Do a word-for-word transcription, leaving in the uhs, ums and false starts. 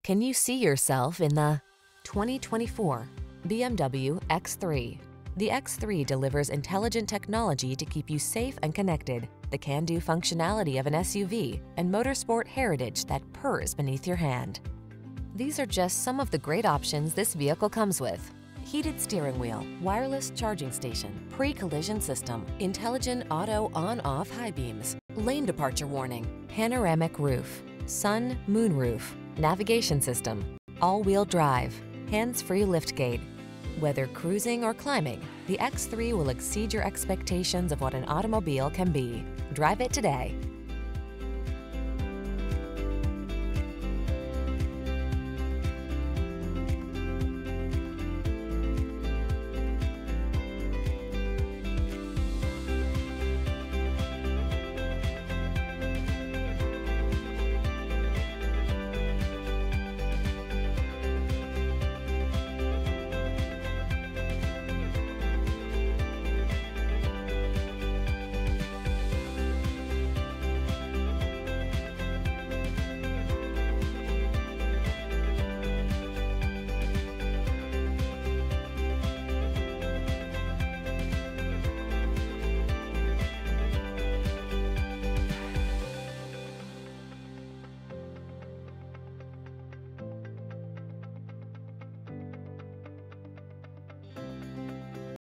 Can you see yourself in the twenty twenty-four B M W X three? The X three delivers intelligent technology to keep you safe and connected, the can-do functionality of an S U V, and motorsport heritage that purrs beneath your hand. These are just some of the great options this vehicle comes with: heated steering wheel, wireless charging station, pre-collision system, intelligent auto on-off high beams, lane departure warning, panoramic roof, sun, moon roof, navigation system, all-wheel drive, hands-free liftgate. Whether cruising or climbing, the X three will exceed your expectations of what an automobile can be. Drive it today.